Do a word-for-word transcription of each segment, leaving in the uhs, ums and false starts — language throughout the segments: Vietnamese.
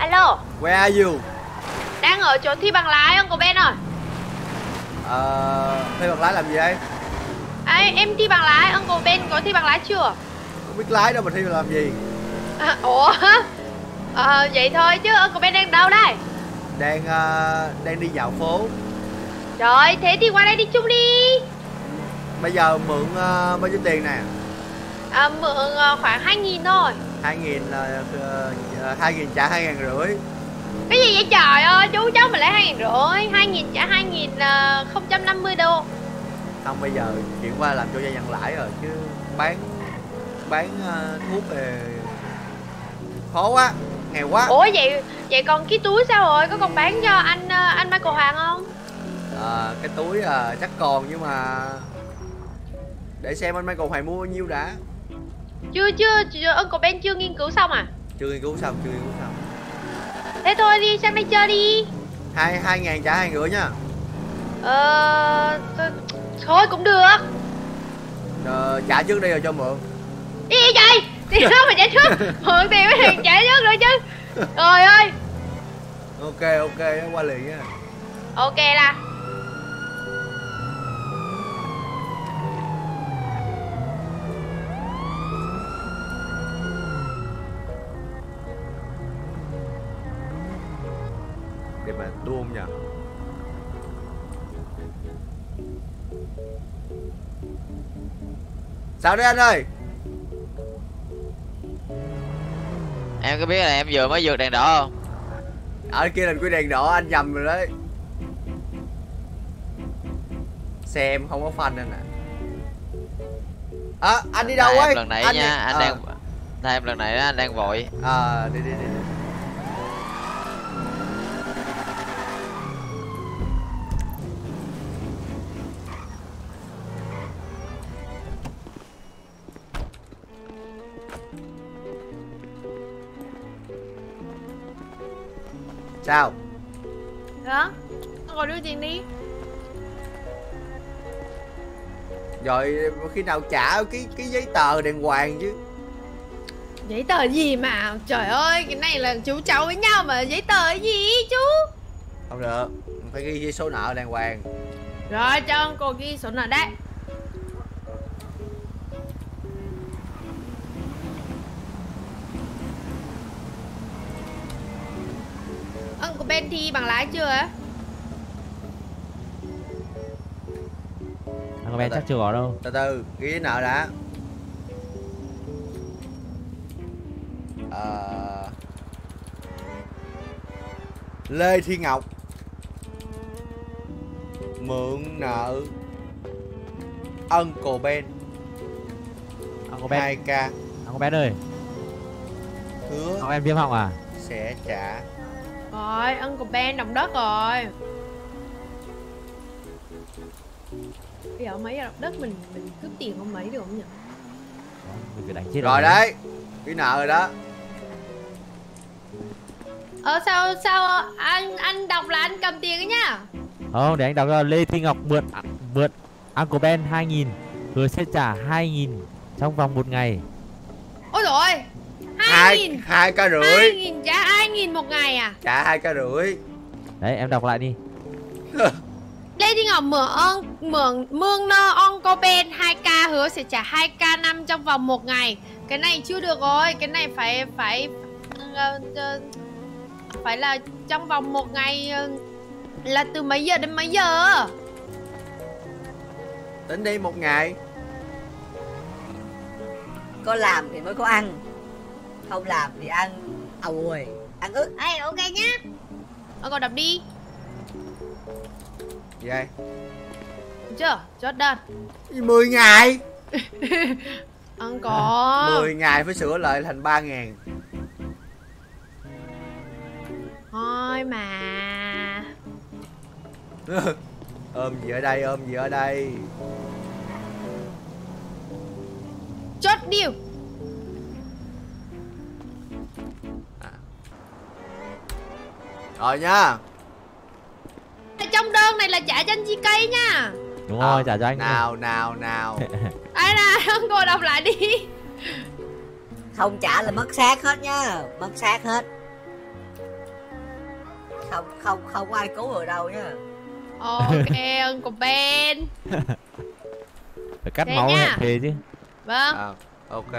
hello. Where are you? Đang ở chỗ thi bằng lái Uncle Ben ơi. Ờ, thi bằng lái làm gì đây? À, em thi bằng lái, Uncle Ben có thi bằng lái chưa? Không biết lái đâu mà thi làm gì? À, ủa? À, vậy thôi chứ Uncle Ben đang đâu đây? Đang uh, đang đi dạo phố. Rồi, thế thì qua đây đi chung đi. Bây giờ mượn uh, bao nhiêu tiền nè? À, mượn uh, khoảng hai nghìn thôi. Hai nghìn, uh, hai nghìn trả hai ngàn rưỡi. Cái gì vậy trời ơi, chú cháu mình lấy hai nghìn rưỡi. Hai nghìn trả hai nghìn là không trăm năm mươi đô. Không, bây giờ chuyển qua làm cho gia nhận lãi rồi chứ bán bán uh, thuốc về khó quá, nghèo quá. Ủa vậy vậy còn cái túi sao rồi, có còn bán cho anh uh, anh Michael Hoàng không? À, cái túi uh, chắc còn nhưng mà để xem anh Michael Hoàng mua bao nhiêu đã. Chưa chưa, chưa Uncle Ben chưa nghiên cứu xong à? Chưa nghiên cứu xong, chưa nghiên cứu xong. Thế thôi đi sang đây chơi đi. Hai hai ngàn trả hai rưỡi nha. Ờ thôi cũng được. Ờ, trả trước đây rồi cho mượn. Đi đi trời, đi đâu mà trả trước. Mượn tiền mới trả trước rồi chứ. Trời ơi. Ok ok, qua liền nha. Ok là để mà đua không nhờ. Sao đấy anh ơi? Em có biết là em vừa mới vượt đèn đỏ không? Ở kia là cái đèn đỏ, anh nhầm rồi đấy. Xe em không có phanh anh à. À, anh đi đâu ấy? Lần này anh nha, đi... anh à. đang Thay em lần này đó, anh đang vội. À, đi đi đi. Sao? đó. Nó còn đưa tiền đi. Rồi khi nào trả cái cái giấy tờ đàng hoàng chứ. Giấy tờ gì mà trời ơi, cái này là chú cháu với nhau mà giấy tờ gì chú? Không được, phải ghi ghi số nợ đàng hoàng. Rồi cho ông cô ghi số nợ đấy. Uncle Ben thi bằng lái chưa á? Uncle Ben chắc chưa có đâu. Từ từ, ghi giấy nợ đã. À... Lê Thiên Ngọc mượn nợ Uncle Ben Uncle Ben, hai k. Uncle Ben ơi, Hứa Uncle Ben viêm họng à? sẽ trả. Rồi, Uncle Ben đồng đất rồi. Bây giờ mấy đồng đất mình mình cướp tiền không mấy được không nhỉ? Mình phải đánh chết Rồi đấy, cái nợ rồi đó. Ờ sao sao anh anh đọc là anh cầm tiền ấy nhá. Không, để anh đọc ra. Lê Thiên Ngọc mượn mượn Uncle Ben hai nghìn, hứa sẽ trả hai nghìn trong vòng một ngày. Ôi dồi ôi, Hai nghìn hai k rưỡi. hai nghìn trả hai nghìn một ngày à? Trả hai k rưỡi. Đấy, em đọc lại đi. Lê Thiên Ngọc mượn mượn mượn nợ Uncle Ben hai k, hứa sẽ trả hai k năm trong vòng một ngày. Cái này chưa được rồi, cái này phải phải uh, uh, phải là trong vòng một ngày, uh, là từ mấy giờ đến mấy giờ? Tính đi một ngày. Có làm thì mới có ăn, không làm thì ăn ồi, ăn ức. Ê, ok nhá. Ông còn đọc đi. Gì đây? Được chưa? Chốt đơn. mười ngày. Ông có mười ngày phải sửa lại thành ba ngàn. thôi mà. Ôm gì ở đây, ôm gì ở đây. Chốt điều. À. Rồi nha. Trong đơn này là trả cho anh gi ca nha. Đúng À, rồi, trả cho anh. Nào nào nào. Ai nè, ông cô đọc lại đi. Không trả là mất xác hết nha, mất xác hết. Không không không có ai cứu người đâu nhá. Ok Uncle Ben. Phải cắt Thế máu nha. hẹn thề chứ. Vâng. À, ok.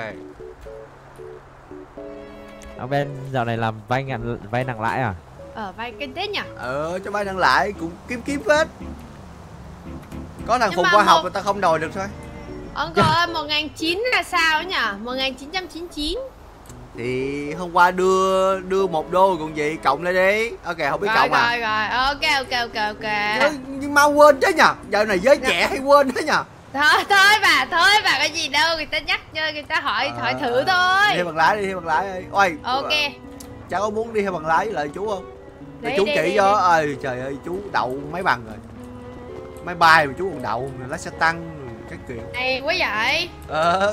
Ông Ben dạo này làm vay ngàn vay nặng lãi à? Ở vay kinh tế nhỉ. Ờ cho bay đăng lại cũng kiếm kiếm hết. Có thằng Nhưng Phùng mà qua học một- người ta không đòi được thôi. Uncle ơi, một nghìn chín trăm là sao nhỉ? một nghìn chín trăm chín mươi chín. Thì hôm qua đưa đưa một đô còn gì cộng lại đi. Ok không biết Rồi cộng à. rồi rồi, ok ok ok ok. Nhưng, nhưng mau quên chứ nhờ. Giờ này giới trẻ hay quên thế nhờ. Thôi thôi bà, thôi bà có gì đâu, người ta nhắc cho người ta hỏi hỏi thử thôi. Đi theo bằng lái đi theo bằng lái đi. Ôi. Ok. Cháu có muốn đi theo bằng lái với lại chú không? Để Đi, chú đi, chỉ đi, cho. đi. Ơi trời ơi chú đậu máy bằng rồi. Máy bay mà chú còn đậu lái xe tăng cái kiểu. Hay quá vậy. Ờ.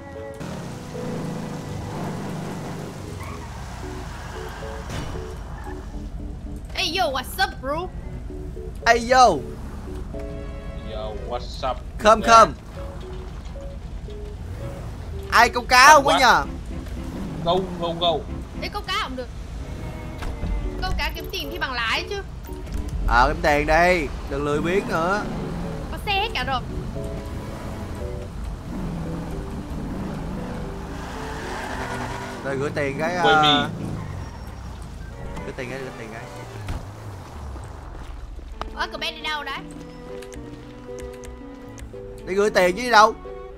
Hey yo, what's up bro? Ê yo. Yo, what's up? Khơm khơm. Ai câu cá không quá nhờ. Go, go, go. Đi câu cá không được. Câu cá kiếm tiền thì bằng lái chứ. Ờ kiếm tiền đi. Đừng lười biếng nữa. Có xe hết cả rồi. Rồi gửi tiền cái Quay uh... mì. Gửi tiền cái gửi tiền cái. Ơ, cậu bé đi đâu đấy? Đi gửi tiền chứ đi đâu.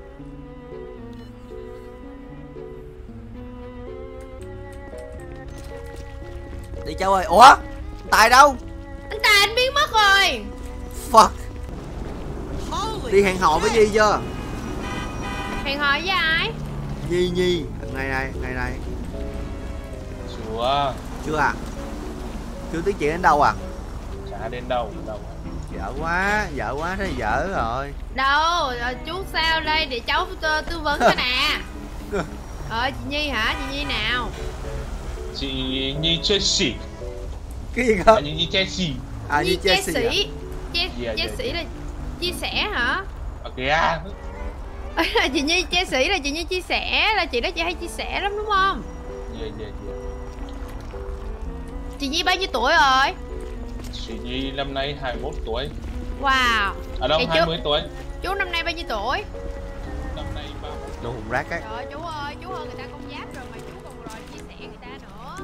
Đi cháu ơi. Ủa Tài đâu? Anh Tài anh biến mất rồi. Fuck. Đi hẹn hò với Nhi chưa? Hẹn hò với ai? Nhi Nhi. Ngày này ngày này. Chúa, Chưa à? Chưa tiếng chuyện đến đâu à? chả đến đâu, đâu. Dở quá. Dở quá thế dở rồi. Đâu, ờ, chú sao đây để cháu tư, tư vấn cho nè. Ờ, chị Nhi hả? Chị Nhi nào? Chị Nhi Chelsea, Cái gì à, không? Nhi Nhi Chelsea. À Nhi Nhi chia Chelsea à? sẻ. Chia, Dạ, chia dạ. sẻ là chia sẻ hả? Ok à? Chị Nhi chia sẻ là chị Nhi chia sẻ, là chị đó chị hay chia sẻ lắm đúng không? Yeah, yeah, yeah. Chị Nhi bao nhiêu tuổi rồi? Chị Nhi năm nay hai mươi mốt tuổi. Wow. À đâu, Thì hai mươi tuổi. Chú năm nay bao nhiêu tuổi? Năm nay ba mươi mốt. Đồ hùng rác ấy. Trời ơi chú ơi, chú hơn người ta công giáp rồi mà chú còn rồi chia sẻ người ta nữa.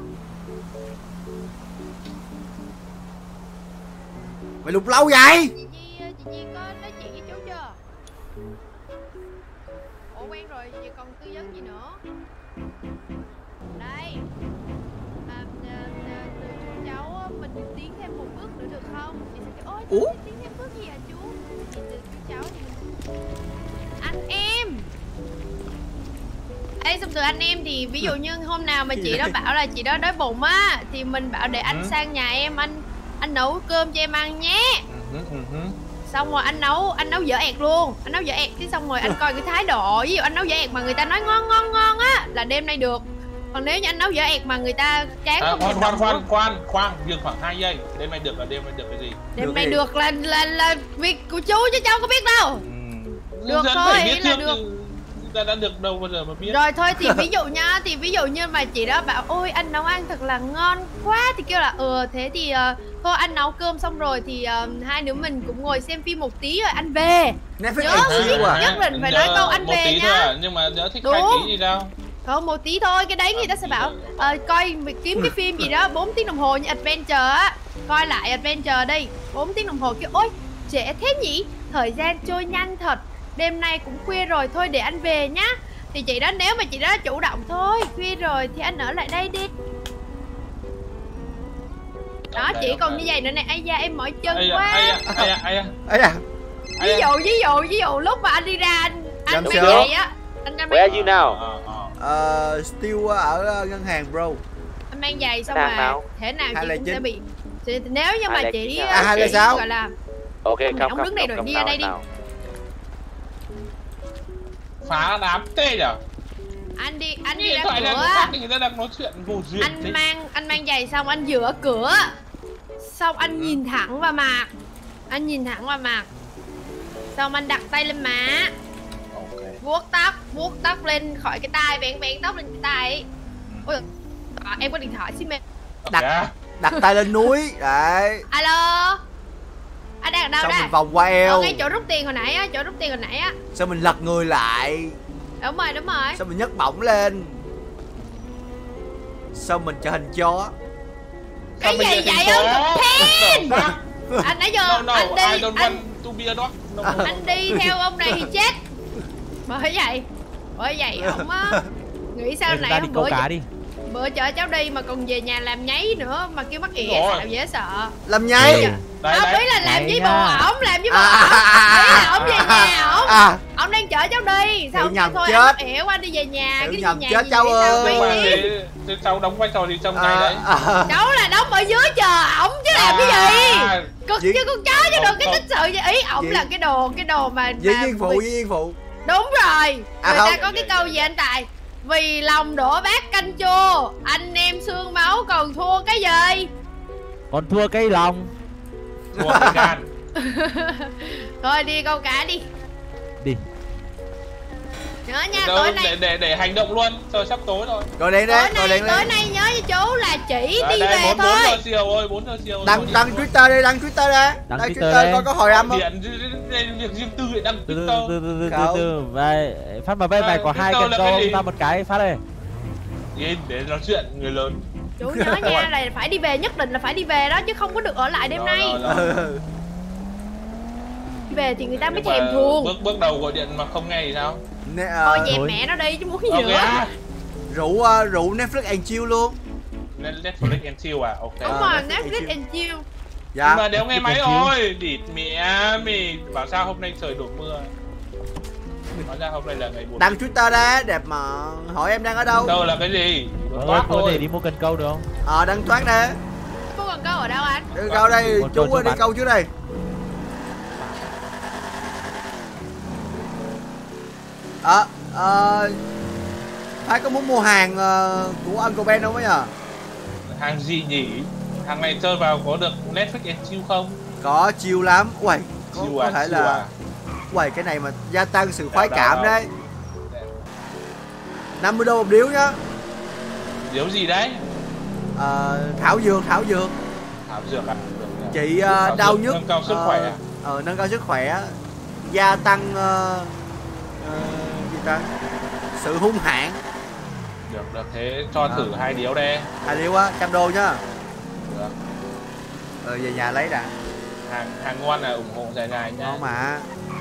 Mày lục lâu vậy? Chị Nhi, chị Nhi có nói chuyện với chú chưa? Ủa quen rồi, giờ còn tư vấn gì nữa? Đây. À, à, à, chú cháu mình tiến thêm một bước nữa được không? Chị sẽ kêu, ôi Ủa? chú tiến thêm bước gì hả chú? Thì từ chú cháu thì mình... Anh em. Ê, xong từ anh em thì ví dụ như hôm nào mà chị đó bảo là chị đó đói bụng á thì mình bảo để anh Ừ. sang nhà em, anh anh nấu cơm cho em ăn nhé. Ừ, ừ, ừ. Xong rồi anh nấu anh nấu dở ẹt luôn, anh nấu dở ẹt cái xong rồi anh coi cái thái độ, ví dụ anh nấu dở ẹt mà người ta nói ngon ngon ngon á là đêm nay được, còn nếu như anh nấu dở ẹt mà người ta chán À, không khoan thèm khoan động khoan nữa, khoan khoan dừng khoảng hai giây. Đêm nay được là đêm nay được cái gì? đêm Được nay gì? được là là là việc của chú chứ cháu có biết đâu. Ừ. Được Dân thôi, phải biết ý là trước được. chứ. Ta đã được đâu bao giờ mà biết. Rồi thôi thì ví dụ nha, thì ví dụ như mà chị đó bảo ôi anh nấu ăn thật là ngon quá thì kêu là ừ thế thì uh, thôi anh nấu cơm xong rồi thì uh, hai đứa mình cũng ngồi xem phim một tí rồi anh về. Netflix Nhớ and biết chill à? nhất định phải nói câu anh một về tí nhá. thôi à, nhưng mà nhớ thích Đúng. hai tí gì đâu. Không, một tí thôi, cái đấy người ta sẽ bảo ờ, coi kiếm cái phim gì đó bốn tiếng đồng hồ như Adventure á, coi lại Adventure đi bốn tiếng đồng hồ kêu ôi trễ thế nhỉ, thời gian trôi nhanh thật, đêm nay cũng khuya rồi thôi để anh về nhá. Thì chị đó nếu mà chị đó chủ động thôi khuya rồi thì anh ở lại đây đi đó. Ok, Chị ok. còn như vậy nữa nè, ai da em mỏi chân Ây da, quá. ây da, ây da, ây da. Ấy à? Ví Ây da. dụ ví dụ ví dụ lúc mà anh đi ra anh anh Làm mang sao? giày á, anh đang Where mang, are you now? Ờ, ờ. Ờ, Still ở ờ, ngân hàng bro. anh mang giày xong Đang mà nào? thế nào Hai chị là cũng chín. sẽ bị thì nếu như mà Hai là chị chín đi à? À, hai là chị sáu. gọi là Ok, Ông không, ông không, đứng đây không, rồi, không, đi nào, ra đây đi. nào. Phá đám tê nhở? anh đi anh đi Điện ra thoại là người cửa, khác thì người ta đang nói chuyện vô duyên anh thế. mang anh mang giày xong anh giữa cửa, xong anh nhìn thẳng vào mặt, anh nhìn thẳng vào mặt, xong anh đặt tay lên má, Ok. vuốt tóc vuốt tóc lên khỏi cái tai, bén bén tóc lên cái tai ấy. Ôi à, em có điện thoại xin mẹ. Ok Đặt- à? đặt tay lên núi. Đấy. Alo. Anh đang ở đâu Xong đây? mình vòng qua eo. Ở ngay chỗ rút tiền hồi nãy á, chỗ rút tiền hồi nãy á. Xong mình lật người lại. Đúng rồi, đúng rồi. Xong mình nhấc bổng lên. Xong mình trở thành chó. Cái gì vậy ông Thiên? Anh nãy giờ No, no, anh I đi don't anh, want to be a dog. No, no. anh đi theo ông này thì chết. Bởi vậy, bởi vậy ông á nghĩ sao Đây, chúng này ta đi hôm câu bữa cá đi. bữa chở cháu đi mà còn về nhà làm nháy nữa mà kêu mắc ỉa Rồi. sao dễ sợ. Làm nháy. Ừ. Đấy, Không đấy. biết là làm Đấy với nha. bồ ổng, làm với bồ À, ổng. à, Ý là ổng về nhà ổng. À, Ông đang chở cháu đi, sao Tự ông nhầm kêu thôi chết. anh mắc ỉa qua đi về nhà, Tự cái đi nhầm về nhà chết gì cháu vậy, sao ơi. Nhưng mà mấy tiếng? thế, thế cháu đóng vai trò gì trong ngày à, đấy? à. Cháu là đóng ở dưới chờ ổng chứ làm cái gì. À, Cực Diễn- như con chó chứ Không, đừng cái không. tích sự vậy. Ý ổng Diễn- là cái đồ cái đồ mà Diễn mà viên phụ, vì- diễn viên phụ. Đúng rồi. À, Người không. ta có cái câu gì anh Tài? Vì lòng đổ bát canh chua, anh em xương máu còn thua cái gì? Còn thua cái lòng. thua cái gan. Thôi đi câu cá đi. Đi. Nhớ nha, Đâu, tối để, nay để để hành động luôn, trời sắp tối rồi. Gọi điện tối đấy, gọi nay điện tối đấy. nay nhớ với chú là chỉ Đấy, đi đây, về bốn, bốn thôi. giờ chiều ơi, bốn giờ chiều. Đăng đăng Twitter đi, đăng Twitter đi. Đăng Đăng Twitter Twitter đây. coi có hồi âm không? Điện, đây việc riêng tư để đăng Từ từ Twitter. từ từ từ từ Không. từ. Vậy, Phát mà bên À, mày có Twitter hai cần là câu cái gì? ta một cái phát đây. Nhìn để nói chuyện người lớn. Chú nhớ nha là phải đi về, nhất định là phải đi về đó chứ không có được ở lại đêm Rồi, nay. rồi, rồi. Ừ. Đi về thì người ta mới Nhưng mà thèm thuồng. Bước bước đầu gọi điện mà không nghe thì sao? Nè, Thôi ờ, dẹp thôi. mẹ nó đi chứ muốn gì Ok nữa. á. rủ ờ, rủ Netflix and chill luôn. Nên Netflix and chill à? Ok. Đúng Ờ, rồi, Netflix Netflix and and chill. Dạ. Nhưng mà đéo nghe máy and chill. rồi. Địt mẹ mày bảo sao hôm nay trời đổ mưa. Nói ra hôm nay là ngày buồn. Đăng Twitter ra đẹp mà. Hỏi em đang ở đâu? Đâu là cái gì? Ờ, Toát có thôi. thể đi mua cần câu được không? Ờ đăng thoát nè. Cô còn câu ở đâu anh? Đi câu đây, Con chú câu ơi, đi trước câu trước đây. Ờ, ờ Thái có muốn mua hàng ờ, của Uncle Ben không ấy nhờ? Hàng gì nhỉ? Hàng này chơi vào có được Netflix and chill không? Có chill lắm. Uầy, có, Chill có à, thể chill là à? uầy cái này mà gia tăng sự khoái Đâu, cảm đâu, đấy. đâu. năm mươi đô một điếu nhá. Điếu gì đấy? Ờ, thảo dược, thảo dược. Thảo dược à? Được, được. Chị Thảo ờ, dược đau nhức. nâng cao sức ờ, khỏe à? Ờ, nâng cao sức khỏe. Gia tăng ờ, ờ, gì ta? Sự hung hãn. Được, được thế cho À. thử hai điếu đây. Hai điếu á, trăm đô nhá. Được. Ờ, về nhà lấy đã. Hàng hàng ngon là ủng hộ dài dài nhá. Ngon mà.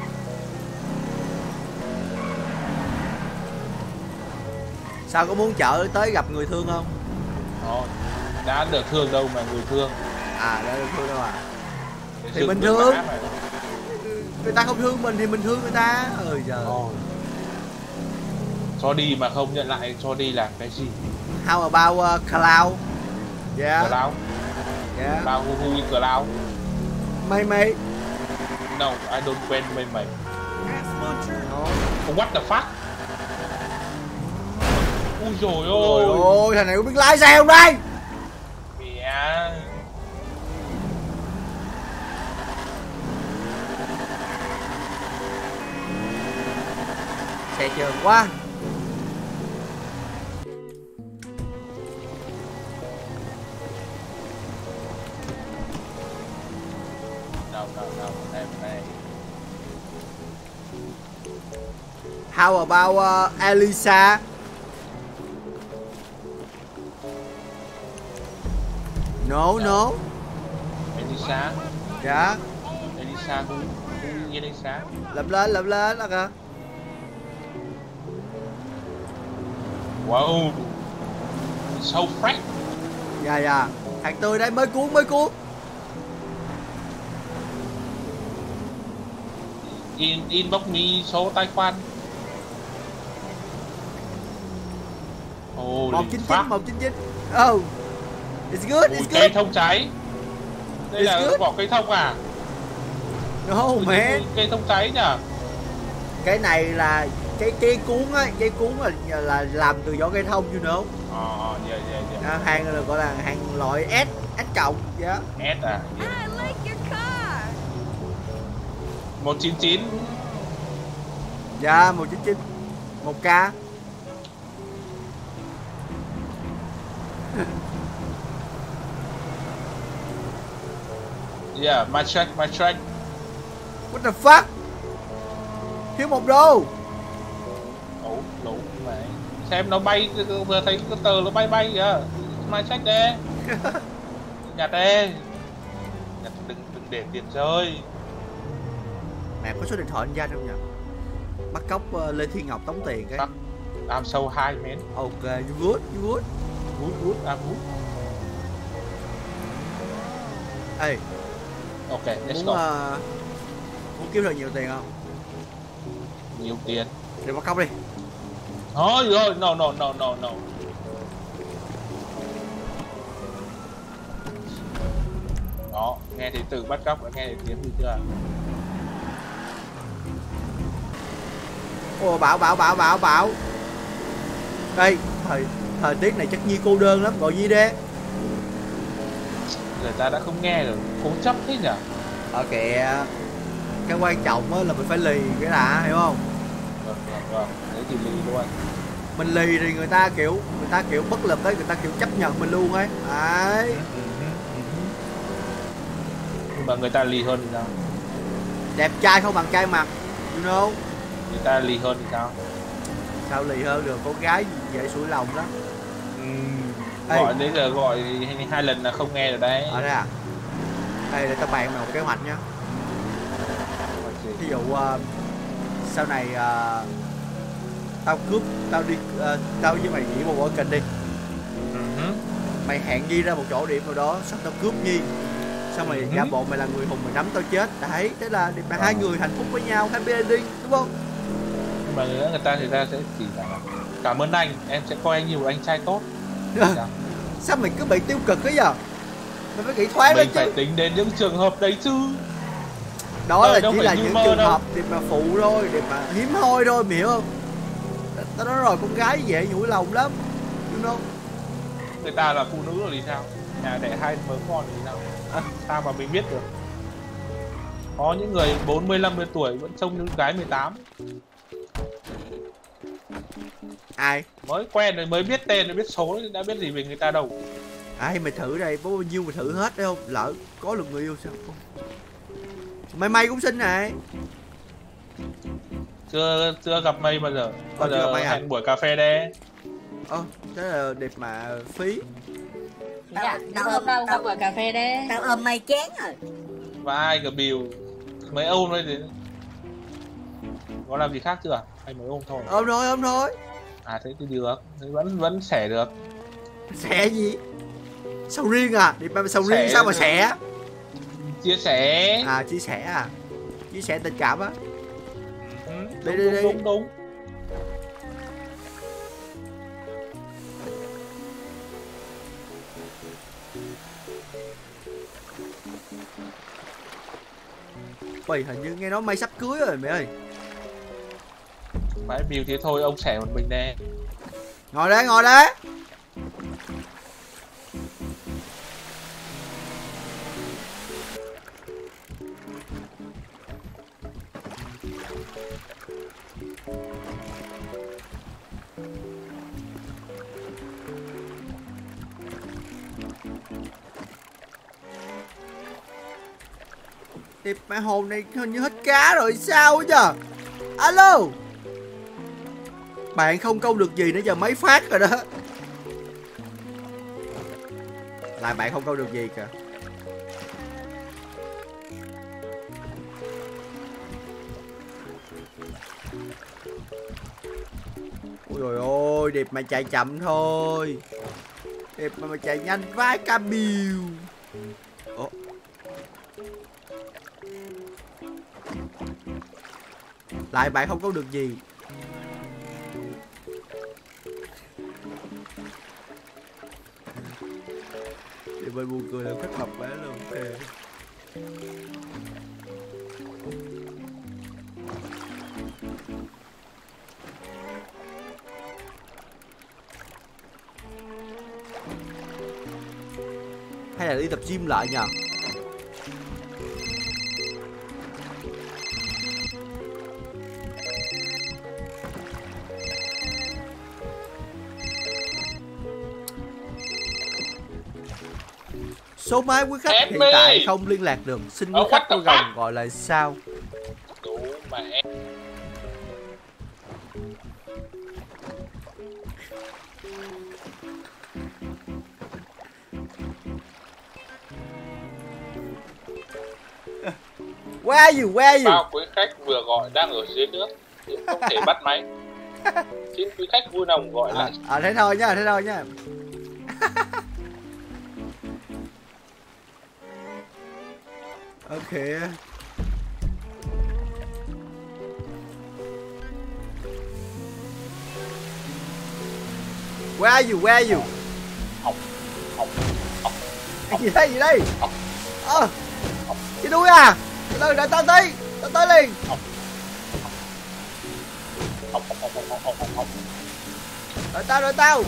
Sao có muốn chợ tới gặp người thương không? Đó. Đã được thương đâu mà người thương. À, đã được thương đâu à? Cái Thì rừng bình nước thường. má phải. Người ta không thương mình thì mình thương người ta. Ơi trời. Ồ. Cho đi mà không nhận lại, cho đi làm cái gì? How about uh, Cloud? Yeah. Cờ lao, Yeah. lao hu hu cờ lao. Mày mày. No, I don't quen mày mày. No. What the fuck? Ui dồi Ôi ôi. ôi, thằng này có biết lái xe không đây? Mẹ. Xe trơn quá. Đâu đâu đâu, đây đây. How about uh, Elisa? No, no. Elisa, Dạ. Elisa who? Who is Elisa? Lập lên, lập lên đó kìa. Wow. So fresh. Dạ dạ. Thằng tươi đây mới cuốn, mới cuốn. In inbox me số tài khoản. Oh, một chín chín, một chín chín. Oh. It's good, Ui, it's cây good. thông cháy. Đây It's là good. vỏ cây thông à? No Ui, man. cây thông cháy nhỉ? Cái này là cái cái cuốn á, cái cuốn là là làm từ vỏ cây thông you know. Ờ, yeah, yeah, yeah. À, hàng là gọi là hàng loại S, S cộng, dạ. S à? Yeah. I like your car. một chín chín. Dạ, một chín chín. một K. Yeah, my track, my track. What the fuck? Thiếu một đô. Lũ, lũ mày. Xem nó bay, vừa thấy cái tờ nó bay bay kìa. My track đây. Nhặt đây. Nhặt đừng, đừng để tiền rơi. Mẹ có số điện thoại anh Danh không nhỉ? Bắt cóc uh, Lê Thiên Ngọc tống tiền cái. Bắt. I'm so high man. Ok, you good, you good. Good, good, I'm good. Ê, Ok, let's muốn, go. uh, muốn kiếm được nhiều tiền không? Nhiều tiền. Đi bắt cóc đi. Thôi rồi, no, no, no, no, no. Đó, nghe thấy từ bắt cóc đã nghe thấy tiếng gì chưa? Ồ, bảo, bảo, bảo, bảo, bảo. Đây, thời, thời tiết này chắc Nhi cô đơn lắm, gọi Nhi đi. Người ta đã không nghe rồi, cố chấp thế nhỉ? Ok, cái quan trọng á là mình phải lì cái đã, hiểu không? Vâng, vâng, vâng, thế thì lì luôn. Mình lì thì người ta kiểu, người ta kiểu bất lực ấy, người ta kiểu chấp nhận mình luôn ấy. Đấy. Nhưng mà người ta lì hơn thì sao? Đẹp trai không bằng trai mặt, you know? Người ta lì hơn thì sao? Sao lì hơn được, con gái dễ sủi lòng đó. Uhm, gọi đến giờ gọi hai, hai lần là không nghe rồi đấy. Ở đây à? Đây để tao bàn mày một kế hoạch nhá. Ví dụ uh, sau này uh, tao cướp, tao đi, uh, tao với mày nghỉ một bữa kình đi. Uh-huh. Mày hẹn Nhi ra một chỗ điểm nào đó, xong tao cướp Nhi. Xong mày giả bộ mày là người hùng, mày nắm tao chết. Đấy, thế là để hai người hạnh phúc với nhau, happy ending, đúng không? Nhưng mà người, người ta thì ta sẽ chỉ là cảm ơn anh, em sẽ coi anh như một anh trai tốt. Sao mày cứ bị tiêu cực ấy giờ? Mày phải nghĩ thoáng lên chứ. chứ. Mình phải tính đến những trường hợp đấy chứ. Đó Đời là chỉ là những trường đâu. hợp để mà phụ thôi, để mà hiếm hoi thôi, mày hiểu không? Tao nói rồi, con gái dễ nhủi lòng lắm, you know? Người ta là phụ nữ rồi thì sao? Nhà đẻ hai mớ con thì sao? À, sao mà mình biết được? Có những người bốn mươi lăm mươi tuổi vẫn trông như gái mười tám. Ai? Mới quen rồi mới biết tên rồi biết số đã biết gì về người ta đâu. Ai mày thử đây, có bao nhiêu mày thử hết đấy không? Lỡ có được người yêu sao? Mày mày cũng xinh này. Chưa chưa gặp mày bao giờ. Bao giờ à? hẹn buổi cà phê đây. Ờ, thế là đẹp mà phí. Tao, tao ôm đâu qua buổi cà phê đấy. Tao ôm mày chén rồi. Và ai cả biểu mấy ôm thôi thì có làm gì khác chưa à? Hay mới ôm thôi? Ôm thôi, ôm thôi. À thế thì được, thế vẫn vẫn xẻ được. Xẻ gì? Sao riêng à? Đẹp mà sao riêng sao mà xẻ? Chia sẻ. À chia sẻ à? Chia sẻ tình cảm á. Ừ, đi đúng, đi đúng, đi. đúng đúng. Ui, hình như nghe nói May sắp cưới rồi mày ơi. Phải biểu thế thôi, ông xẻ một mình nè. Ngồi đấy, ngồi đấy. Điệp mẹ hồn này hình như hết cá rồi sao chứ? Alo. Bạn không câu được gì nữa, giờ mấy phát rồi đó. Lại bạn không câu được gì kìa. Ôi trời ơi, Điệp mà chạy chậm thôi. Điệp mà, mà chạy nhanh vãi ca biêu. Ủa? Lại bạn không có được gì. Điệp ơi buồn cười là khách mập quá luôn. Ok. Hay là đi tập gym lại nhờ? Số máy quý khách Em hiện đi. tại không liên lạc được. Xin quý Ờ, khách what the vui lòng fuck? gọi lại sau. Đủ mẹ. Where are you? Where are you? Bao quý khách vừa gọi đang ở dưới nước, hiện không thể bắt máy. Xin quý khách vui lòng gọi À, lại. à thế thôi nhá, thế thôi nhá. Ok. Where are you? Where are you? Học, học, học, Cái gì đây? Gì đây? học, Ờ. Cái đuôi à? Từ từ, đợi tao tí. Tao tới liền. học, học, học, học, học, học, học, học. Đợi tao, đợi tao.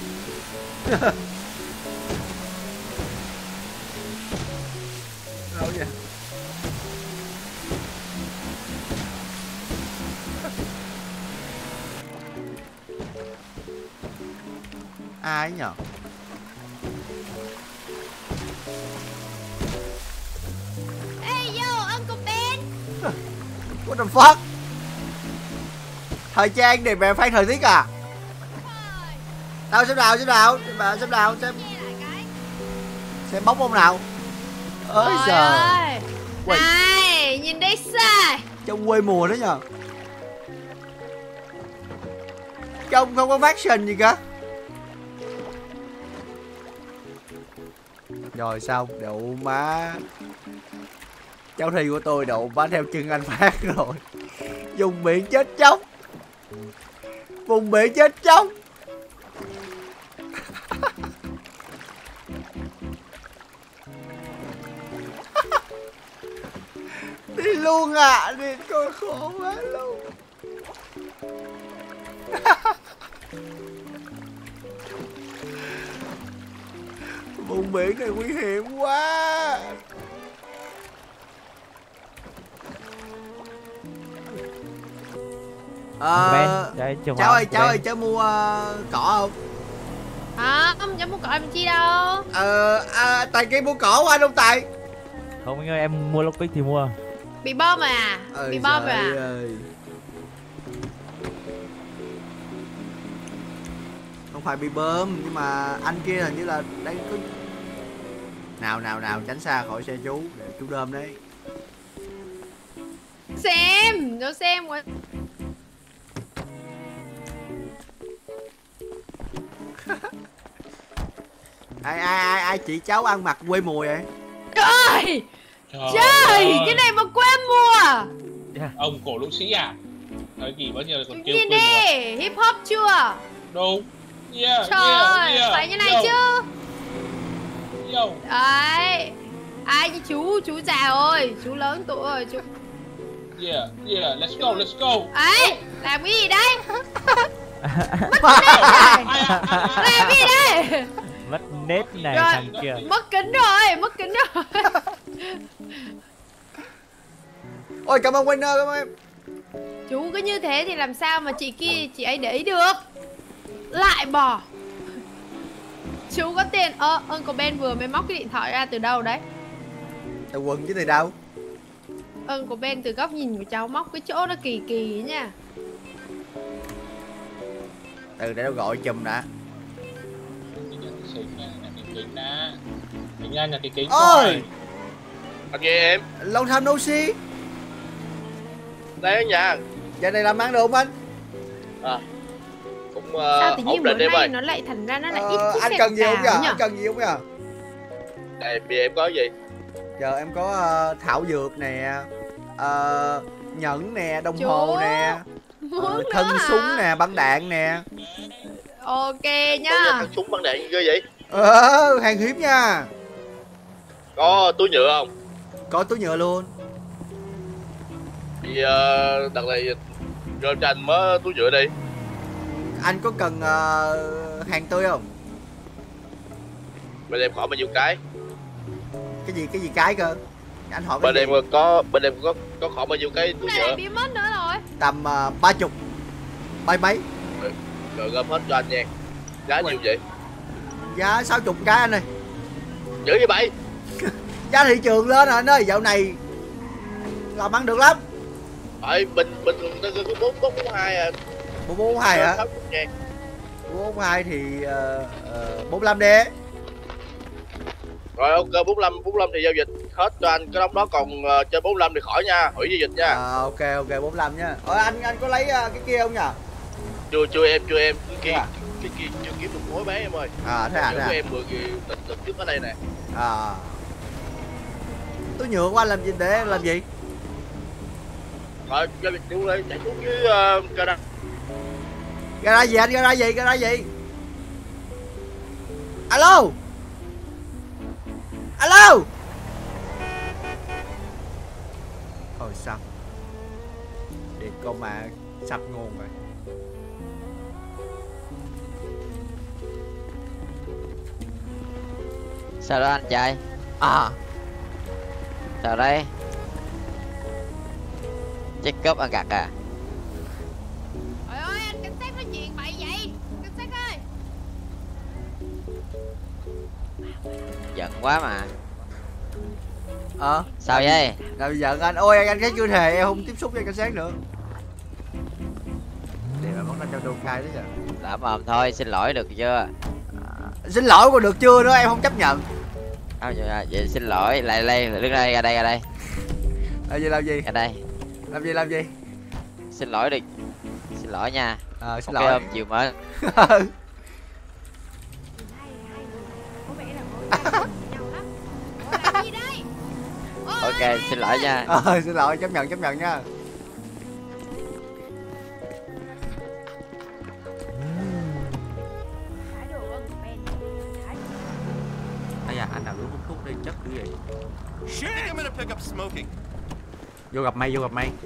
Đâu vậy? Ai nhở? Hey yo, Uncle Ben. What the fuck? Thời trang để mẹ phan thời tiết à? Đâu xem nào, xem nào, xem nào, xem nào, xem Nghe lại cái. xem bóng ông nào. Ơi Trời trời, ơi. Quay. Này, nhìn đây sai. trông quê mùa đó nhờ. Trông không có fashion gì cả. Rồi sao, đậu má. Cháu thi của tôi đậu má theo chân anh Phát rồi. Dùng biển chết chóc. Vùng biển chết chóc. Đi luôn à, đi coi khổ quá luôn. Vùng biển này nguy hiểm quá. Ờ, Ben, cho em chào cháu ơi, Uncle cháu Ben. ơi, cháu mua uh, cỏ không? Hả? Không cháu muốn gọi em chi đâu. Ờ, à, Tài kia mua cỏ của anh không Tài? Không anh ơi, em mua lockpick thì mua. Bị bom rồi à? Ơi Bị bom rồi trời à? ơi. Không phải bị bơm, nhưng mà anh kia hình như là đang có... Nào nào nào, tránh xa khỏi xe chú, để chú đơm đấy. Xem, nó xem quá. Ai ai ai ai chỉ cháu ăn mặc quê mùa vậy? Trời! Trời Trời! ơi. Cái này mà quên mùa. Ông cổ lũ sĩ à? Thời kỳ bao giờ còn kêu Nhìn quên mùa? đi, hip hop chưa? Đúng. Yeah, Trời yeah, ơi, yeah. phải như này Yo, chứ. yo. Đấy. Ai như chú, chú già rồi, chú lớn tuổi rồi, chú. Yeah, yeah, let's go, let's go. Ấy, làm cái gì đấy? Ai, ai, ai, ai. Làm cái gì đấy? Mất nét này Rồi. thằng kia. Mất kính rồi, mất kính rồi. Ôi cảm ơn Winner, cảm ơn em. Chú cứ như thế thì làm sao mà chị kia, chị ấy để ý được. Lại bỏ. Chú có tiền. Ơ, Uncle Ben vừa mới móc cái điện thoại ra từ đâu đấy? Từ quần chứ từ đâu? Uncle Ben từ góc nhìn của cháu móc cái chỗ nó kỳ kỳ ấy nha. Từ để đâu gọi chùm đã. Nhà nhà cái kính Ôi! Anh nghe em, Long time no see. đây ở nhà. Giờ này làm ăn được không anh? À, cũng uh, Sao tự nhiên ổn bữa định em nay ơi. nó lại thành ra nó lại ít Ờ, cái anh xe cần gì không cào nhờ? nhỉ? Anh cần gì không nhờ? Đây, vì em có gì? Giờ em có ờ, thảo dược nè, ờ, nhẫn nè, đồng Chú, hồ nè, Muốn ờ, nữa thân hả? súng nè, băng đạn nè. Ok Có cái nhá. thằng súng bắn đạn gì ghê vậy? Ờ, hàng hiếm nha. Có túi nhựa không? Có túi nhựa luôn. Thì uh, đợt này rồi cho anh mới túi nhựa đi. Anh có cần ờ, hàng tươi không? Bên em khỏi bao nhiêu cái? Cái gì cái gì cái cơ? Anh hỏi cái Bên gì? em có bên em có có khỏi bao nhiêu cái túi Này lại nhựa? bị mất nữa rồi. Tầm ờ, ba chục, bay mấy? Rồi gom hết cho anh nha. Giá Ui. nhiều vậy? Giá sáu chục cái anh ơi. Dữ vậy vậy? Giá thị trường lên rồi anh ơi, dạo này làm ăn được lắm. Tại bình bình thường ta cứ bốn bốn hai à. Bốn bốn hai hả? Bốn bốn hai thì bốn lăm đi. Rồi ok, bốn lăm bốn lăm thì giao dịch hết cho anh, cái đống đó còn uh, trên bốn lăm thì khỏi nha, hủy giao dịch nha. À, ok ok bốn lăm nha. Ôi anh anh có lấy uh, cái kia không nhỉ? Chưa chưa em chưa em cái kia à? cái kia chưa kiếm được mối bé em ơi. À thế à, thế à. Em mười lần lần trước ở đây nè. À. Tôi nhượng qua làm gì để làm gì? Rồi giao dịch luôn đi, chạy xuống với uh, gara. Gara gì anh? Gara gì? Gara gì? Alo. Alo. Ôi sao? Điện con mà sập nguồn rồi. Sao đó anh trai? À. Sao đây? Check up ăn gặt à? Trời ơi anh cảnh sát nói chuyện bậy vậy. Cảnh sát ơi. Giận quá mà. Ờ. Sao vậy? Làm giận anh. Ôi anh thấy chưa thề em không tiếp xúc với cảnh sát nữa. Để mà mất năm trăm đô khai đấy giờ. Lỡ mồm thôi, xin lỗi được chưa? À, xin lỗi còn được chưa nữa, em không chấp nhận. À, vậy xin lỗi, lại đây, đứng đây, ra đây, ra đây. Làm gì làm gì? Ra đây. Làm gì làm gì? Xin lỗi đi. Xin lỗi nha. Ờ, xin một lỗi. cái ôm chiều mới. Ok, xin lỗi nha. Ờ, xin lỗi, chấp nhận chấp nhận nha. Ây da, anh nào muốn hút thuốc đi, chất cái gì? Vô gặp mày, vô gặp mày.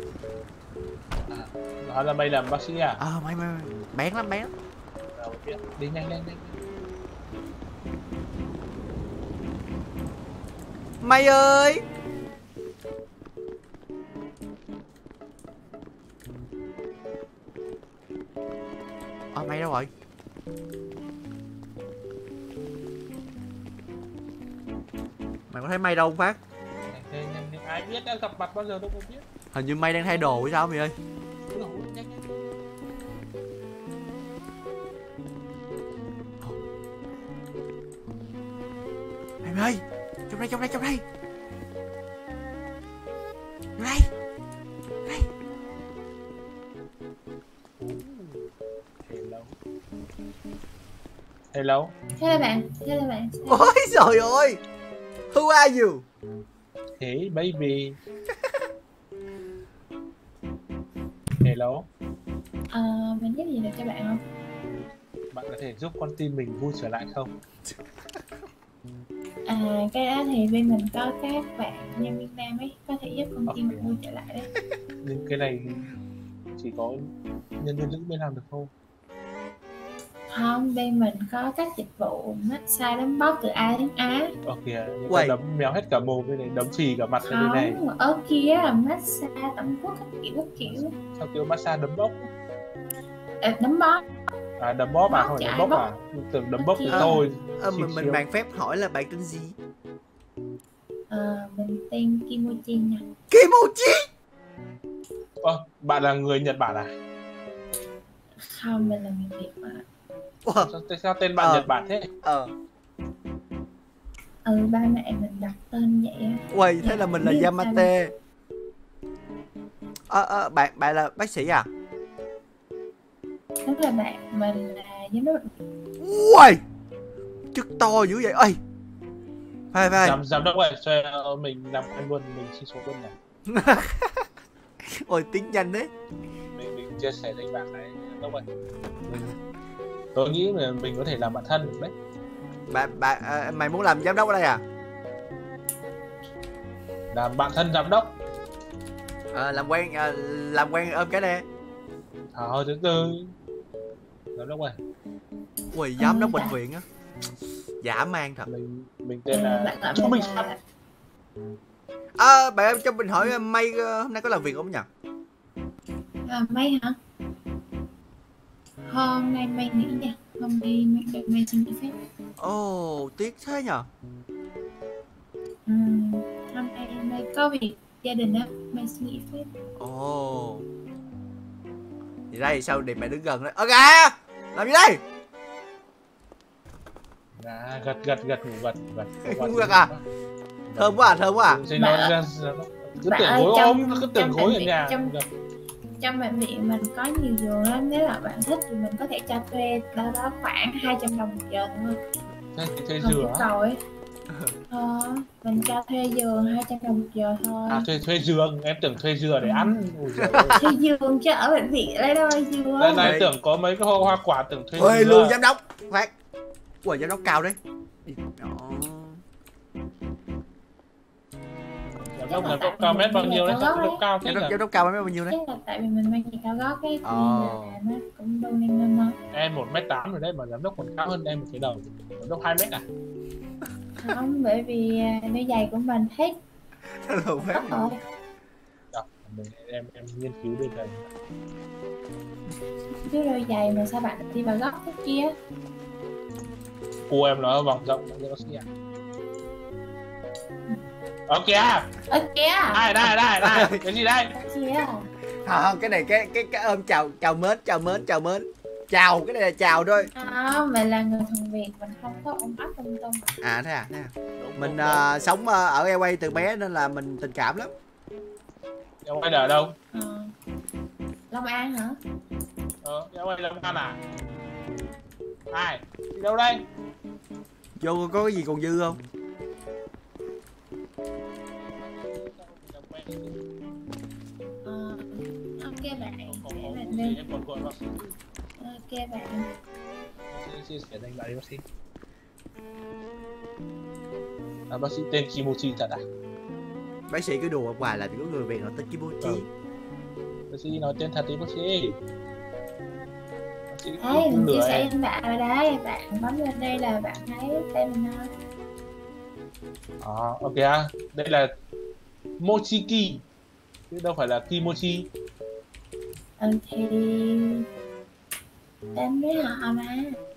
Họ là mày làm bác sĩ à? Ờ, mày mày bén lắm, bén lắm. Đi nhanh nhanh nhanh. Mày ơi. Ờ, mày đâu rồi? Mày có thấy May đâu không Phát? Ai biết, đã gặp mặt bao giờ đâu có biết. Hình như May đang thay đồ hay sao mày ơi? Mày ơi, trong đây, trong đây, trong đây. Trong đây. Đây. Hello. Hello. Hello bạn, hello bạn. Ôi trời ơi. Who are you? Hey baby. Hello. Ờ, mình giúp gì được cho bạn không? Bạn có thể giúp con tim mình vui trở lại không? À, cái đó thì bên mình có các bạn nhân viên nam ấy có thể giúp con tim mình vui trở lại đấy. Nhưng cái này chỉ có nhân viên nữ mới làm được không? Không, bên mình có các dịch vụ massage đấm bóp từ A đến Á. Ờ kìa, những cái đấm méo hết cả mồm bên này, đấm phì cả mặt ở bên này. Không, ở kia massage tẩm thuốc các kiểu các kiểu. Sao kiểu massage đấm bóp? À, đấm bóp. À đấm bóp à, không phải đấm bóp à? Tưởng đấm bóp thì thôi. Ờ, mình mình bàn phép hỏi là bạn tên gì? Ờ, mình tên Kimochi nha. Kimochi? Ờ, bạn là người Nhật Bản à? Không, mình là người Việt mà. Wow. Sao, sao tên bạn ờ. Nhật Bản thế? Ờ. Ừ, ba mẹ mình đặt tên vậy á. Uầy, thế là mình là Yamate. Ờ, ờ, bạn, bạn là bác sĩ à? Đúng là bạn, mình là giám đốc. Uầy, chức to dữ vậy. Ơi, phải phải. Giám, giám đốc ơi, cho mình làm quen luôn, mình xin số luôn này. Ôi, tiếng nhanh đấy. Mình, mình chia sẻ với bạn này, giám đốc ơi. Tôi nghĩ là mình có thể làm bạn thân được đấy. Bạn, bạn, à, mày muốn làm giám đốc ở đây à? Làm bạn thân giám đốc. À, làm quen, à, làm quen ôm cái đây. Thôi từ từ. Giám đốc ơi. Ui, giám đốc bệnh viện á. Dã man thật. Mình, mình tên là Chú Minh Phát. À, bạn em cho mình hỏi May hôm nay có làm việc không nhỉ? À, May hả? Hôm nay May nghỉ nha. Hôm đi May được May xin nghỉ phép. Ồ, oh, tiếc thế nhờ. có việc gia đình á, mày suy nghĩ phép. Ồ. Thì đây sao để mẹ đứng gần đấy. Ơ kìa, làm gì đây? À, gật gật gật ngủ gật gật. Ngủ gật à? Thơm quá à, thơm quá à. Thì nó ra cứ tưởng gối ôm, cứ tưởng gối ở nhà. Trong, trong bệnh viện mình có nhiều giường lắm, nếu là bạn thích thì mình có thể cho thuê đâu đó khoảng hai trăm đồng một giờ thôi. Thuê Không giường yêu cầu ấy. Ờ, mình cho thuê giường hai trăm đồng một giờ thôi. À, thuê thuê giường, em tưởng thuê giường để ăn. Thuê giường chứ ở bệnh viện đây đâu giường. Đây này tưởng có mấy cái hoa quả tưởng thuê. Ôi luôn giám đốc. Phát. Ủa giám đốc cao đấy. Đó. Giám đốc là cao mét bao nhiêu đấy? Giám đốc cao thế là. Giám đốc cao mét bao nhiêu đấy? Chắc là tại vì mình mang giày cao gót ấy thì Ồ. là nó cũng đâu nên nên nó. Em một mét tám rồi đấy mà giám đốc còn cao hơn em một cái đầu. Giám đốc hai mét à? Không, bởi vì đôi giày của mình hết Lộn phép. rồi. Đó, mình em em nghiên cứu được rồi. Chứ đôi giày mà sao bạn đi vào gót thế kia? Cô em nó vòng rộng nó sẽ. Ở kìa. Ơ kìa. Đây đây đây đây, cái gì đây? Kìa. Không, cái này cái cái cái ôm chào chào mến, chào mến, chào mến. Chào, cái này là chào thôi. À, mình là người thuần Việt, mình không có ôm ấp tung tung. À thế à, thế à. Mình uh, sống uh, ở L A từ bé nên là mình tình cảm lắm. Em quay ở đâu? À. Long An hả? Ờ, em quay Long An à? Ai? Đi đâu đây? Vô có cái gì còn dư không? Ờ, ok bạn, sẽ là Đi. đi. Em còn gọi bác sĩ. Ok bạn. Chia sẻ danh bạ đi bác sĩ. À, bác sĩ tên Kimochi thật à? Bác sĩ cứ đùa hoài là có người Việt họ tên Kimochi. Ừ. Bác sĩ nói tên thật đi bác sĩ. Bác sĩ Đấy, cũng mình chia lừa sẻ em. lên bạn rồi đấy, bạn bấm lên đây là bạn thấy tên mình thôi. À, ok, đây là Mochiki chứ đâu phải là Kimochi. Ừ thì tên với họ mà.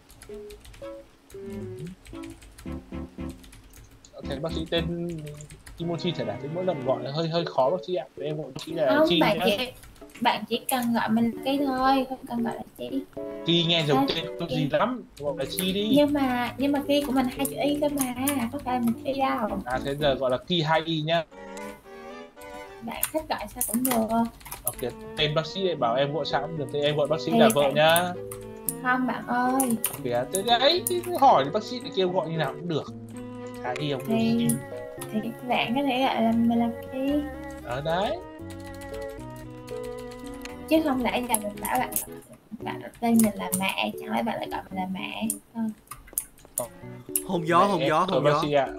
Ok, bác sĩ tên Kimochi thật à? Thế mỗi lần gọi là hơi hơi khó bác sĩ ạ. Để em gọi bác sĩ là Không, Chi bạn nhá. chỉ bạn chỉ cần gọi mình là Chi thôi, không cần gọi là Chi. Chi nghe giống À, tên không gì lắm, gọi là Chi đi. Nhưng mà nhưng mà Chi của mình hai chữ Y cơ mà, có phải mình Chi đâu. À thế giờ gọi là Ki hai y nhá. Bạn thích gọi sao cũng được. Ok, tên bác sĩ bảo em gọi sao cũng được, thế em gọi bác sĩ Thì là vợ bạn- nhá. Không bạn ơi, Ok, thế đấy, thì hỏi thì bác sĩ lại kêu gọi như nào cũng được. Hai y không thì được. thì bạn có thể gọi là mình là Chi, Ở đấy. chứ không lẽ giờ mình bảo bạn bạn tên mình là mẹ, chẳng lẽ bạn lại gọi mình là mẹ? Ừ. Hôn gió, hôn Em gió, gọi hôn bác gió. sĩ ạ.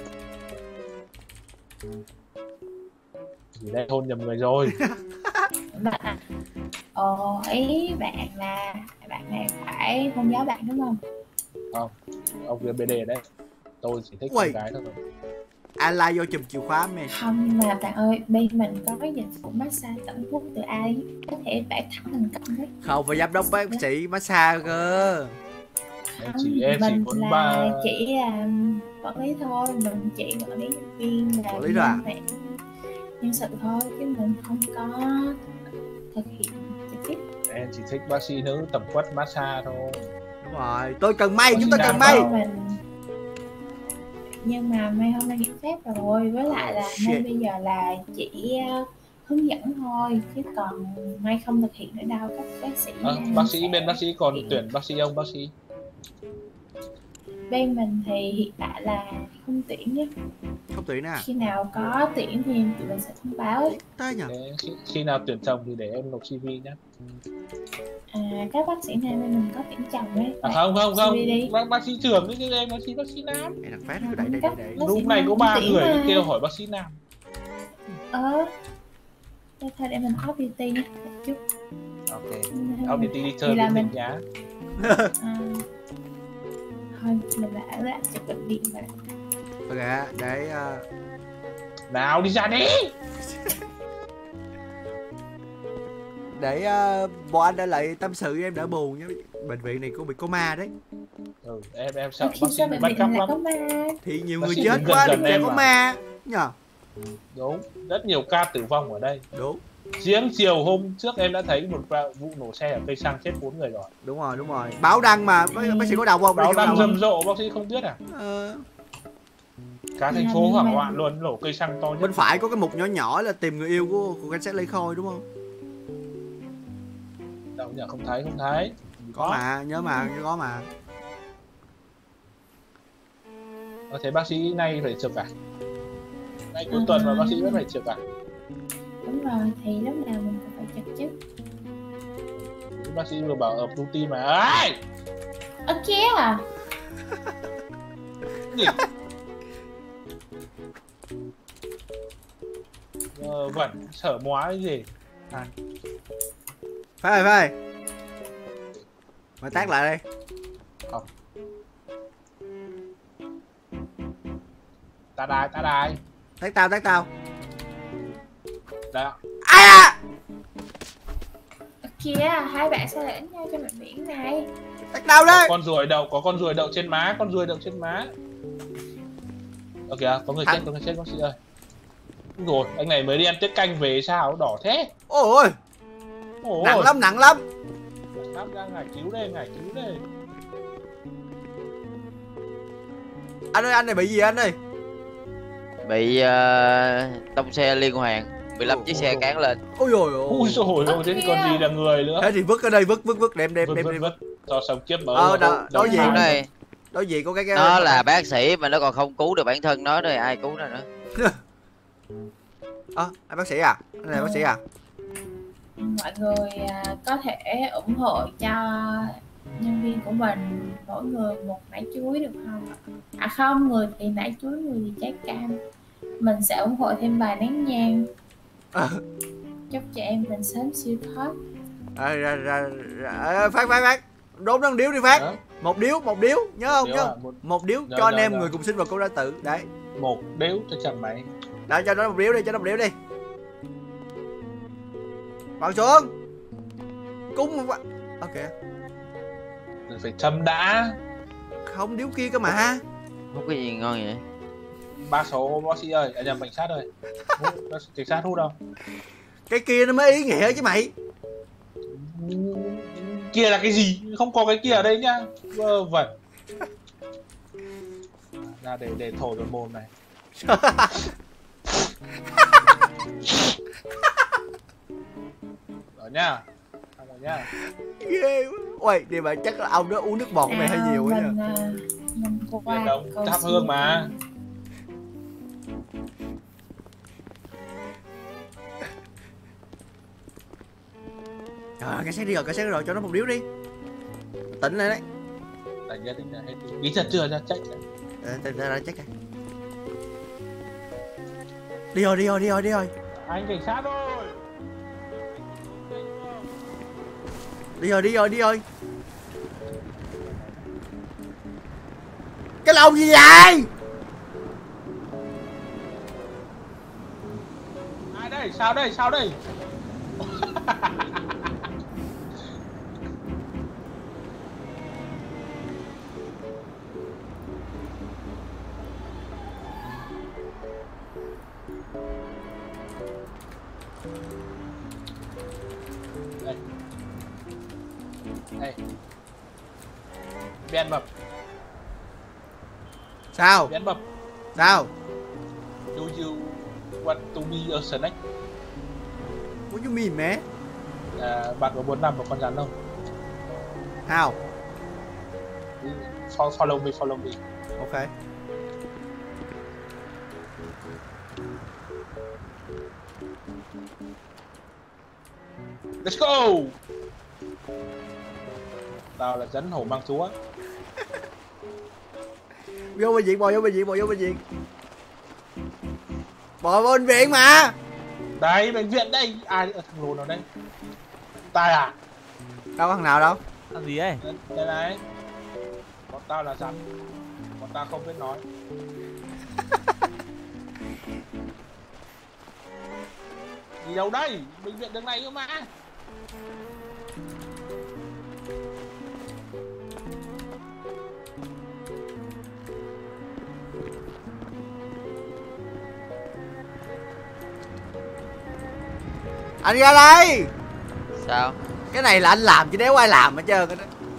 Thì đây hôn nhầm người rồi. Bạn à, ồ ý bạn là bạn này phải hôn gió bạn đúng không? Ông kia bê đê đấy. Tôi chỉ thích Ui. con gái thôi. An lai vô chùm chìa khóa mẹ. Không, nhưng mà bạn ơi, bên mình có cái dịch vụ massage tận thuốc từ ai có thể bẻ thẳng thành công đấy. Không phải giám đốc bác sĩ massage cơ. Em chỉ em chỉ mình có là ba. chỉ là quản lý thôi, mình chỉ quản lý nhân viên là Quản lý rồi à? nhân viên nhân sự thôi, chứ mình không có thực hiện trực tiếp. Em chỉ thích bác sĩ nữ tẩm quất massage thôi. Đúng rồi, tôi cần may, Bác chúng sĩ ta cần nam may. đâu? Mình nhưng mà may hôm nay nghỉ phép rồi, với lại là Oh, may shit. bây giờ là chỉ uh, hướng dẫn thôi, chứ còn may không thực hiện nữa đâu. Các bác sĩ À, nam bác sĩ sẽ bên bác sĩ còn thực hiện. tuyển bác sĩ ông bác sĩ. Bên mình thì hiện tại là không tuyển nhé, Không tuyển à? khi nào có tuyển thì tụi mình sẽ thông báo ấy. Tới nhờ. Thế khi, khi nào tuyển chồng thì để em nộp xê vê nhé. À, các bác sĩ nam bên mình có tuyển chồng ấy. À, không không không, xê vê đi. bác, bác sĩ trưởng chứ em bác sĩ bác sĩ nam. Mẹ thằng Phát cứ đẩy đẩy đẩy đẩy. Bác sĩ Lúc này nam có ba tuyển người mà. kêu hỏi bác sĩ nam. Ờ Thế thôi để mình off duty nhé một chút. Ok. Thôi, Ông đi đi chơi thì là với mình mình- nhá. à, thôi mình đã lại chụp bệnh điện mà. Ok, để uh, Nào đi ra đi. để uh, bọn anh đã lại tâm sự với em đỡ buồn nhé. Bệnh viện này có bị có ma đấy. Ừ, em em sợ Ở khi bác sĩ sao bị bệnh bắt viện cóc lại lắm. có ma? Thì nhiều Bác người sĩ chết đứng quá gần đừng gần có em có à? ma nhờ. Đúng, rất nhiều ca tử vong ở đây. Đúng. Riêng chiều hôm trước em đã thấy một vụ nổ xe ở cây xăng chết bốn người rồi. Đúng rồi, đúng rồi. Báo đăng mà, bác, bác sĩ có đọc không? Báo đăng rầm rộ, bác sĩ không biết à? Ờ... Cả thành phố hoảng loạn luôn, nổ cây xăng to nhất. Bên phải có cái mục nhỏ nhỏ là tìm người yêu của, của cảnh sát Lê Khôi đúng không? Đâu nhờ, không thấy, không thấy. Có, có mà, nhớ mà, có mà. Có thể bác sĩ nay phải trực à? Nay cuối tuần mà bác sĩ vẫn phải trực à? Đúng rồi, thì lúc nào mình cũng phải trực chứ. Bác sĩ vừa bảo ập thông tin mà. Ây! Ơ kia à? Gì? Ờ, vẫn sở móa cái gì? À. Phải phải. Mày tát lại đi. Không. Ta đài, ta đài. Tát tao, tát tao. Đó. Ai à? Ơ kia, hai bạn sao lại đánh nhau trên mặt biển này? Tát tao đấy. Có con ruồi đậu, có con ruồi đậu trên má, con ruồi đậu trên má. Ok, có người chết, có người chết bác sĩ ơi. Rồi, anh này mới đi ăn tiết canh về sao đỏ thế? Ôi ôi. Ôi nặng lắm, nặng lắm. Nặng lắm, ra ngài cứu đây, ngài cứu đây. Anh ơi, anh này bị gì anh ơi? Bị uh, tông xe liên hoàn, mười lăm chiếc xe cán lên. Ôi dồi ôi. Ui dồi ôi, thế thì còn gì là người nữa. Thế thì vứt ở đây, vứt vứt vứt đem đem vứt, đem vứt, đi vứt. Cho sống kiếp mở. Ờ, đó, đối diện đây. Đối diện có cái cái Nó là bác sĩ mà nó còn không cứu được bản thân nó rồi ai cứu nó nữa. Ơ, à, anh bác sĩ à? Anh này bác sĩ à? Mọi người có thể ủng hộ cho nhân viên của mình mỗi người một nải chuối được không? À không, người thì nải chuối, người thì trái cam. Mình sẽ ủng hộ thêm vài nén nhang. À. Chúc cho em mình sớm siêu thoát. À, ra, ra, ra, Phát, Phát, Phát. Đốn đăng điếu đi Phát. Đó. Một điếu, một điếu, nhớ không? Nhớ không? Một... một điếu nhớ, cho anh em người cùng sinh vào cô ra tự. Đấy. Một điếu cho chồng mày. Đó, cho nó một điếu đi, cho nó một điếu đi. Vào xuống. Cúng một... Ok. Đừng phải châm đã. Không, điếu kia cơ mà. Hút cái gì ngon vậy? Ba số bác sĩ ơi, anh nhầm cảnh sát ơi. Cảnh sát hút đâu? Cái kia nó mới ý nghĩa chứ mày. Kia là cái gì? Không có cái kia ở đây nhá. Vơ vẩn. Ra để để thổi vào mồm này. Rồi nhá. Rồi nhá. Ghê quá. Ôi, đi mà chắc là ông đó uống nước bọt của mày hơi nhiều quá mình, nha. Mình qua đông thắp hương mà. Trời, cái xe đi rồi, cái xe đi rồi, cho nó một điếu đi. Tỉnh lên đấy. Tỉnh ra, tỉnh ra, hết đi. Bí thật chưa ra, check. Tỉnh ra, ra, check này. Đi rồi, đi rồi, đi rồi, đi rồi. Anh cảnh sát ơi. Đi rồi, đi rồi, đi rồi. Cái lồng gì vậy? Ai đây? Sao đây? Sao đây? Đây. Đây. Ben mập. Sao? Ben mập. Sao? Do you want to be a snake? What you mean, man? À, bạn có muốn làm một con rắn không? How? Follow me, follow me. Ok. Let's go. Tao là rắn hổ mang chúa. Vô bệnh viện, bò vô bệnh viện, bò vô bệnh viện. Bò vô bệnh viện mà. Đây, bệnh viện đây. Ai ở thằng lùn nào đây? Tài à? Đâu có thằng nào đâu. Thằng gì ấy? Đây, đây này. Bọn tao là rắn. Bọn tao không biết nói. Đi đâu đây? Bệnh viện đường này cơ mà. Anh ra đây. Sao? Cái này là anh làm chứ đéo ai làm hết trơn á.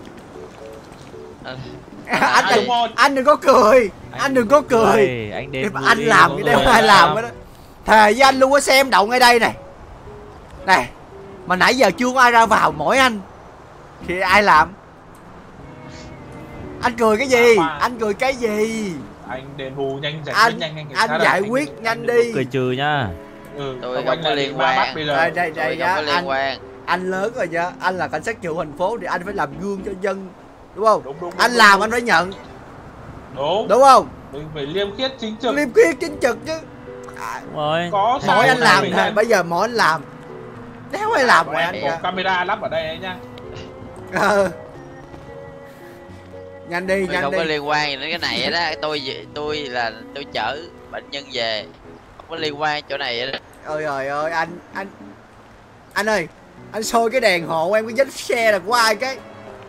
À, anh à, đừng, anh đừng có cười. Anh, anh đừng có cười. Ơi, anh đến mà anh làm chứ đéo ai làm hết á. Thề với anh luôn á, xem đậu ngay đây này. Này, mà nãy giờ chưa có ai ra vào mỗi anh. Thì ai làm? Anh cười cái gì? À, anh cười cái gì? Anh đền bù nhanh giải anh, quyết nhanh, nhanh anh giải quyết anh, nhanh đi. Cười trừ nha. Ừ, tôi không có liên quan. Đây đây đây, đây nhá. Anh, anh lớn rồi nhá, anh là cảnh sát trưởng thành phố thì anh phải làm gương cho dân, đúng không? Đúng, đúng, anh đúng, làm đúng. Anh phải nhận. Đúng. Đúng không? Mình phải liêm khiết chính trực. Liêm khiết chính trực chứ. À, rồi. Có mỗi anh làm thôi, bây giờ mỗi anh làm. Đéo ai làm ngoài anh có camera lắp ở đây ấy nhá. Ờ. Nhanh đi, mình nhanh không đi. có liên quan gì đến cái này đó. Tôi tôi là tôi chở bệnh nhân về, không có liên quan chỗ này đó. Ôi trời ơi, anh anh anh ơi, anh soi cái đèn hộ em, cái vết xe là của ai cái?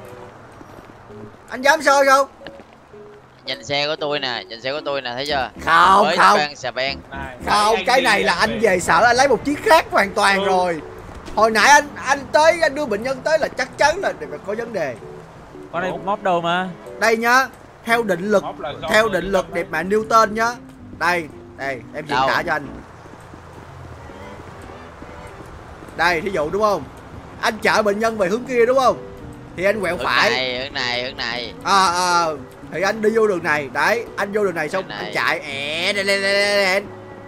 Anh dám soi không? Nhìn xe của tôi nè, nhìn xe của tôi nè, thấy chưa? Không, mới không. Xà beng. Không, cái này là anh về sở anh lấy một chiếc khác hoàn toàn ừ. rồi. Hồi nãy anh anh tới anh đưa bệnh nhân tới là chắc chắn là có vấn đề. Con này móc đầu mà. Đây nhá, theo định lực, theo định lực đẹp mẹ Newton nhá. Đây, đây, em diễn tả cho anh. Đây, thí dụ đúng không? Anh chở bệnh nhân về hướng kia đúng không? Thì anh quẹo hướng phải. Này, hướng này, hướng này. À, à, thì anh đi vô đường này, đấy, anh vô đường này xong anh chạy ẹ lên lên lên.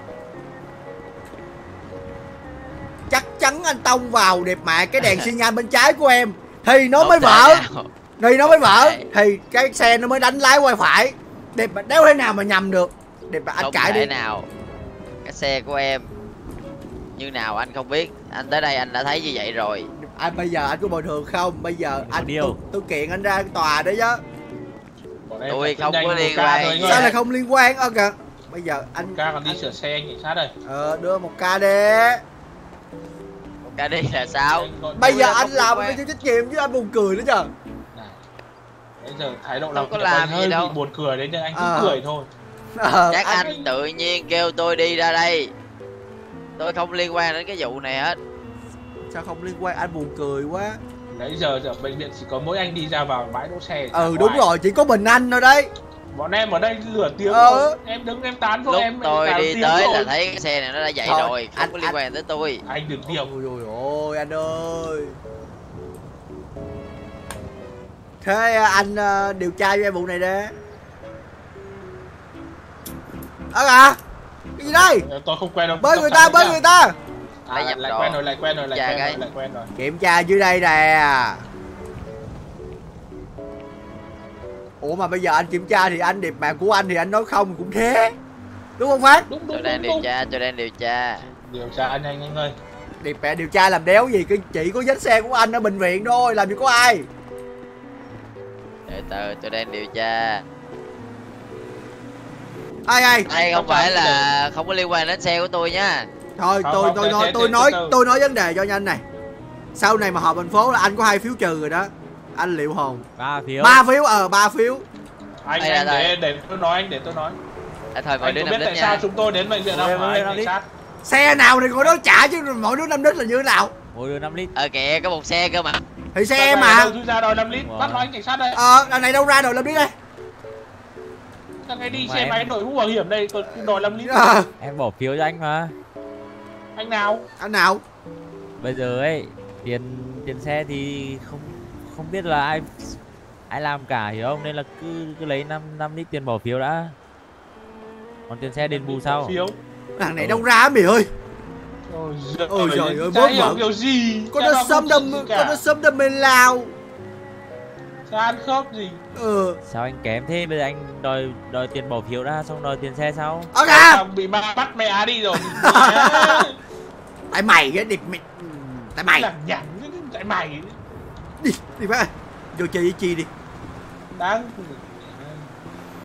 Chắc chắn anh tông vào đẹp mẹ cái đèn xi nhan bên trái của em thì nó mới vỡ. Thì nó mới vỡ thì cái xe nó mới đánh lái qua phải. Đẹp mà đéo thể nào mà nhầm được. Đẹp mà anh không cãi thể đi. nào. Cái xe của em như nào anh không biết. Anh tới đây anh đã thấy như vậy rồi. Anh bây giờ anh có bồi thường không? Bây giờ anh tôi, tôi kiện anh ra tòa đấy chứ. Tôi không có liên quan. Sao lại không liên quan? Ơ kìa. Bây giờ anh một ca còn đi sửa xe anh cảnh sát đây. Ờ đưa một ca đi. Một ca đi là sao? Bây giờ anh làm cái trách nhiệm chứ anh buồn cười nữa chứ. Bây giờ thái độ làm có làm hơi bị buồn cười đấy nhưng anh cứ à. cười thôi. À, chắc anh, anh tự nhiên kêu tôi đi ra đây. Tôi không liên quan đến cái vụ này hết. Sao không liên quan? Anh buồn cười quá. Nãy giờ giờ bệnh viện chỉ có mỗi anh đi ra vào bãi đỗ xe. Ừ đúng rồi, chỉ có mình anh thôi đấy. Bọn em ở đây lửa tiếng ờ. rồi. Em đứng em tán với lúc em. Tôi đi tới rồi. là thấy cái xe này nó đã dậy thôi, rồi, không anh, có liên quan anh, tới tôi. Anh đừng điệu. Ôi ôi ôi anh ơi. Thế anh uh, điều tra cho em vụ này đi. Ơ à, cái gì đây? Tôi không quen đâu. Bơi người ta, bơi người ta. À, lại, lại quen rồi, lại quen rồi, lại quen rồi, lại quen rồi. Kiểm tra dưới đây nè. Ủa mà bây giờ anh kiểm tra thì anh điệp mạng của anh thì anh nói không cũng thế. Đúng không Phát? Đúng, đúng, tôi đúng, đang đúng, điều đúng. tra, tôi đang điều tra. Điều tra nhanh anh ơi. Điệp mẹ điều tra làm đéo gì, cái chỉ có vết xe của anh ở bệnh viện thôi, làm gì có ai. Từ từ, tôi đang điều tra. Ai ai? Đây không phải là không có liên quan đến xe của tôi nha. Thôi không, tôi không, tôi để, nói để, tôi để, nói để, tôi nói vấn đề cho nhanh này. Sau này mà họp thành phố là anh có hai phiếu trừ rồi đó. Anh liệu hồn. Ba phiếu. Ba phiếu ờ ba phiếu. Anh, anh để, để tôi nói anh để tôi nói. À, thôi anh có biết tại sao chúng tôi đến bệnh viện không hả anh cảnh sát? Xe nào thì ngồi đó trả chứ mỗi đứa năm lít là như thế nào? Mỗi đứa năm lít. Ờ kìa có một xe cơ mà. Thì xe em mà. Đâu ra đòi năm lít, bắt nó anh cảnh sát đây. Ờ, lần này đâu ra đòi năm lít đây. Thằng ấy đi xe máy đội mũ bảo hiểm đây còn đòi năm lít. À. Em bỏ phiếu cho anh mà. Anh nào? Anh nào? Bây giờ ấy tiền tiền xe thì không không biết là ai ai làm cả hiểu không, nên là cứ cứ lấy năm năm lít tiền bỏ phiếu đã. Còn tiền xe đền bù sau. Phiếu. Thằng này ừ. đâu ra mày ơi. Ôi giời ơi, ơi bố hiểu kiểu gì? Con nó sớm đâm, con nó sớm đâm bên lao. Sao ăn khớp gì? Ừ. Sao anh kém thế, bây giờ anh đòi đòi tiền bỏ phiếu đã xong đòi tiền xe sau. Ơ kìa. Bị ma bắt mẹ đi rồi. Tại mày cái điệp mày. Tại mày. Làm nhảm tại mày. Đi, đi ba. Vô chơi với Chi đi. Đáng